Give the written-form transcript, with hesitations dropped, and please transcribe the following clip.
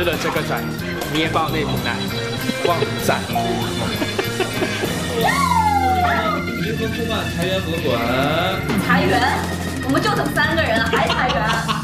吃了这个仔，捏爆那瓶奶，旺仔。 离婚不办，财源滚滚。 裁员？我们就剩3个人了，还裁员？